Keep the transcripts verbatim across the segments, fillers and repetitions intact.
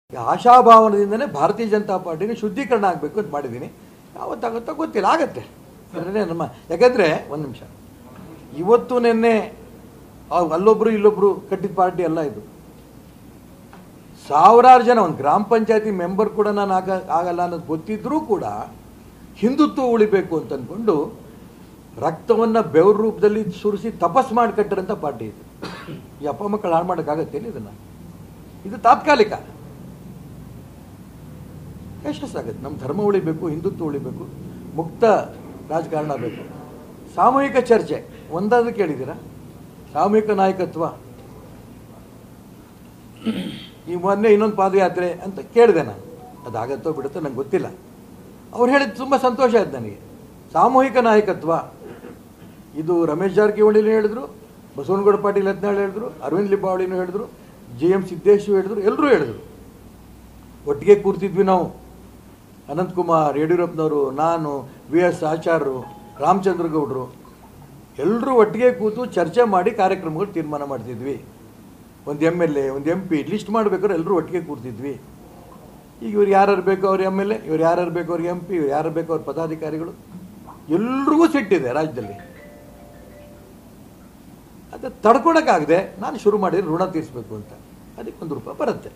ಆಶಾಭಾವನದಿಂದನೇ ಭಾರತೀಯ ಜನತಾ ಪಾರ್ಟಿಗೆ ಶುದ್ಧೀಕರಣ ಆಗಬೇಕು ಅಂತ ಮಾಡಿದ್ದೀನಿ. ಯಾವತ್ತಾಗುತ್ತೋ ಗೊತ್ತಿಲ್ಲ, ಆಗತ್ತೆ ನಮ್ಮ. ಯಾಕಂದರೆ ಒಂದು ನಿಮಿಷ, ಇವತ್ತು ನಿನ್ನೆ ಅಲ್ಲೊಬ್ಬರು ಇಲ್ಲೊಬ್ಬರು ಕಟ್ಟಿದ ಪಾರ್ಟಿ ಅಲ್ಲ ಇದು. ಸಾವಿರಾರು ಜನ, ಒಂದು ಗ್ರಾಮ ಪಂಚಾಯತಿ ಮೆಂಬರ್ ಕೂಡ ನಾನು ಆಗ ಆಗಲ್ಲ ಅನ್ನೋದು ಗೊತ್ತಿದ್ರೂ ಕೂಡ ಹಿಂದುತ್ವ ಉಳಿಬೇಕು ಅಂತ ಅಂದ್ಕೊಂಡು ರಕ್ತವನ್ನು ಬೆವ್ರ ರೂಪದಲ್ಲಿ ಸುರಿಸಿ ತಪಸ್ ಮಾಡಿ ಕಟ್ಟಿರೋಂಥ ಪಾರ್ಟಿ ಇದು. ಈ ಅಪ್ಪ ಮಕ್ಕಳು ಹಾಳು ಮಾಡೋಕ್ಕಾಗತ್ತೇನು ಇದನ್ನು? ಇದು ತಾತ್ಕಾಲಿಕ, ಯಶಸ್ಸಾಗುತ್ತೆ. ನಮ್ಮ ಧರ್ಮ ಉಳಿಬೇಕು, ಹಿಂದುತ್ವ ಉಳಿಬೇಕು, ಮುಕ್ತ ರಾಜಕಾರಣ ಬೇಕು. ಸಾಮೂಹಿಕ ಚರ್ಚೆ ಒಂದಾದ್ರೂ ಕೇಳಿದ್ದೀರಾ? ಸಾಮೂಹಿಕ ನಾಯಕತ್ವ. ಈ ಮೊನ್ನೆ ಇನ್ನೊಂದು ಪಾದಯಾತ್ರೆ ಅಂತ ಕೇಳಿದೆ ನಾನು, ಅದಾಗತ್ತೋ ಬಿಡುತ್ತೋ ನಂಗೆ ಗೊತ್ತಿಲ್ಲ. ಅವ್ರು ಹೇಳಿದ್ದು ತುಂಬ ಸಂತೋಷ ಆಯ್ತು ನನಗೆ. ಸಾಮೂಹಿಕ ನಾಯಕತ್ವ ಇದು ರಮೇಶ್ ಜಾರಕಿಹೊಳಿನೂ ಹೇಳಿದ್ರು, ಬಸವನಗೌಡ ಪಾಟೀಲ್ ಯತ್ನಾಳ್ ಹೇಳಿದ್ರು, ಅರವಿಂದ್ ಲಿಂಬಾವಳಿನೂ ಹೇಳಿದ್ರು, ಜೆ ಎಂ ಸಿದ್ದೇಶು ಹೇಳಿದ್ರು, ಎಲ್ಲರೂ ಹೇಳಿದ್ರು. ಒಟ್ಟಿಗೆ ಕೂರ್ತಿದ್ವಿ ನಾವು, ಅನಂತಕುಮಾರ್, ಯಡಿಯೂರಪ್ಪನವರು, ನಾನು, ವಿ ಎಸ್ ಆಚಾರ್ಯರು, ರಾಮಚಂದ್ರ ಗೌಡರು, ಎಲ್ಲರೂ ಒಟ್ಟಿಗೆ ಕೂತು ಚರ್ಚೆ ಮಾಡಿ ಕಾರ್ಯಕ್ರಮಗಳು ತೀರ್ಮಾನ ಮಾಡ್ತಿದ್ವಿ. ಒಂದು ಎಮ್ ಎಲ್ ಎ, ಒಂದು ಎಂ ಪಿ ಲಿಸ್ಟ್ ಮಾಡಬೇಕಾದ್ರೆ ಎಲ್ಲರೂ ಒಟ್ಟಿಗೆ ಕೂರ್ತಿದ್ವಿ. ಈಗ ಇವ್ರು ಯಾರು ಬೇಕೋ ಅವ್ರು ಎಮ್ ಎಲ್ ಎ, ಇವ್ರು ಯಾರು ಬೇಕೋ ಅವ್ರಿಗೆ ಎಂ ಪಿ, ಇವ್ರು ಯಾರು ಬೇಕೋ ಅವ್ರ ಪದಾಧಿಕಾರಿಗಳು, ಎಲ್ರಿಗೂ ಸಿಟ್ಟಿದೆ ರಾಜ್ಯದಲ್ಲಿ. ಅದು ತಡ್ಕೊಳಕ್ಕಾಗದೆ ನಾನು ಶುರು ಮಾಡಿದ್ರೆ ಋಣ ತೀರಿಸಬೇಕು ಅಂತ. ಅದಕ್ಕೆ ಒಂದು ರೂಪಾಯಿ ಬರುತ್ತೆ.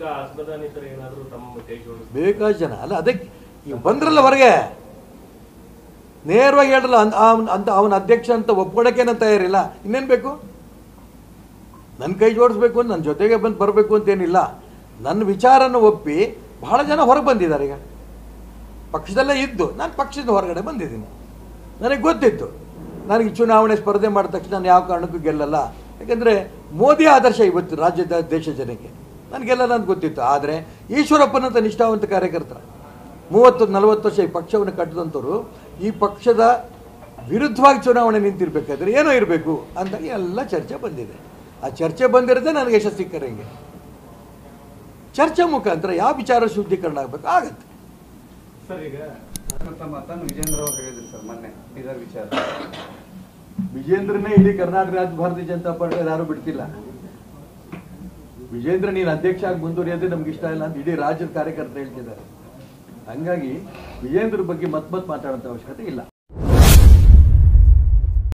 ಬೇಕಾದ ಜನ ಅಲ್ಲ, ಅದಕ್ಕೆ ಈಗ ಬಂದ್ರಲ್ಲ ಹೊರಗೆ ನೇರವಾಗಿ ಹೇಳಲ್ಲ ಅಂತ ಅವನ ಅಧ್ಯಕ್ಷ ಅಂತ ಒಪ್ಕೊಳಕ್ಕೆ ನಾನು ತಯಾರಿಲ್ಲ. ಇನ್ನೇನು ಬೇಕು? ನನ್ನ ಕೈ ಜೋಡಿಸ್ಬೇಕು ಅಂತ, ನನ್ನ ಜೊತೆಗೆ ಬಂದು ಬರಬೇಕು ಅಂತೇನಿಲ್ಲ. ನನ್ನ ವಿಚಾರನ ಒಪ್ಪಿ ಬಹಳ ಜನ ಹೊರಗೆ ಬಂದಿದ್ದಾರೆ. ಈಗ ಪಕ್ಷದಲ್ಲೇ ಇದ್ದು ನಾನು ಪಕ್ಷದ ಹೊರಗಡೆ ಬಂದಿದ್ದೀನಿ. ನನಗೆ ಗೊತ್ತಿತ್ತು ನನಗೆ ಚುನಾವಣೆ ಸ್ಪರ್ಧೆ ಮಾಡಿದ ತಕ್ಷಣ ನಾನು ಯಾವ ಕಾರಣಕ್ಕೂ ಗೆಲ್ಲಲ್ಲ. ಯಾಕೆಂದರೆ ಮೋದಿ ಆದರ್ಶ ಇವತ್ತು ರಾಜ್ಯದ ದೇಶ ಜನಕ್ಕೆ. ನಾನು ಗೆಲ್ಲಲ್ಲ ಅಂತ ಗೊತ್ತಿತ್ತು. ಆದರೆ ಈಶ್ವರಪ್ಪನಂತ ನಿಷ್ಠಾವಂತ ಕಾರ್ಯಕರ್ತರ ಮೂವತ್ತು ನಲವತ್ತು ವರ್ಷ ಈ ಪಕ್ಷವನ್ನು ಕಟ್ಟಿದಂಥವ್ರು ಈ ಪಕ್ಷದ ವಿರುದ್ಧವಾಗಿ ಚುನಾವಣೆ ನಿಂತಿರ್ಬೇಕಾದ್ರೆ ಏನೋ ಇರಬೇಕು ಅಂತ ಎಲ್ಲ ಚರ್ಚೆ ಬಂದಿದೆ. ಆ ಚರ್ಚೆ ಬಂದಿರದೆ ನನಗೆ ಯಶಸ್ಸು ಸಿಕ್ಕರಂಗೆ. ಚರ್ಚೆ ಮುಖಾಂತರ ಯಾವ ವಿಚಾರ ಶುದ್ಧೀಕರಣ ಆಗಬೇಕು ಆಗತ್ತೆ. ಸರ್, ಈಗ ವಿಜೇಂದ್ರ ಅವರು ಹೇಳಿದ್ರು ಸರ್ ಮೊನ್ನೆ ಇದರ ವಿಚಾರ. ವಿಜೇಂದ್ರನೇ ಇಡೀ ಕರ್ನಾಟಕ ರಾಜ್ಯ ಭಾರತೀಯ ಜನತಾ ಪಾರ್ಟಿ ಯಾರು ಬಿಡ್ತಿಲ್ಲ. ವಿಜೇಂದ್ರ ನೀನು ಅಧ್ಯಕ್ಷ ಆಗಿ ಮುಂದುವರಿಯೋದೇ ನಮ್ಗೆ ಇಷ್ಟ ಇಲ್ಲ ಅಂತ ಇಡೀ ರಾಜ್ಯದ ಕಾರ್ಯಕರ್ತರು ಹೇಳ್ತಿದ್ದಾರೆ. ಹಂಗಾಗಿ ವಿಜೇಂದ್ರ ಬಗ್ಗೆ ಮತ್ ಮತ್ ಮಾತಾಡೋಂಥ ಅವಶ್ಯಕತೆ ಇಲ್ಲ.